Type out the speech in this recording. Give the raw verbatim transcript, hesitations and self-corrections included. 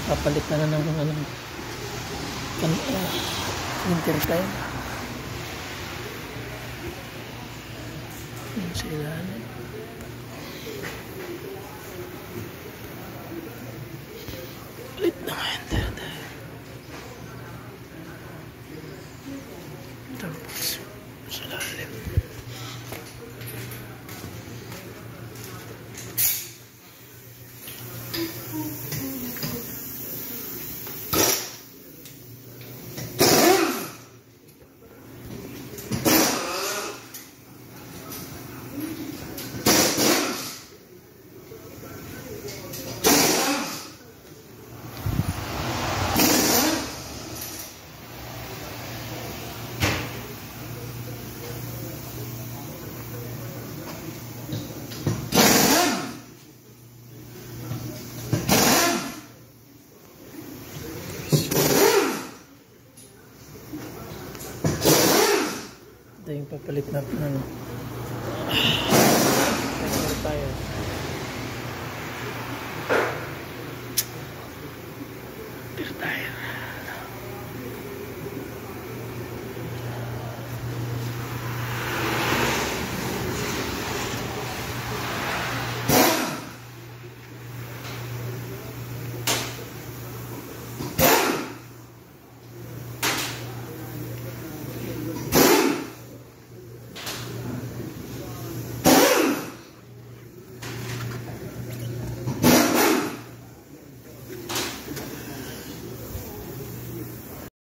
Papalit na na ng ano, kan, uh, winter time. Yan sa ilalim. Palit na nga winter time. Tapos sa ilalim. Ito yung papalit na ano.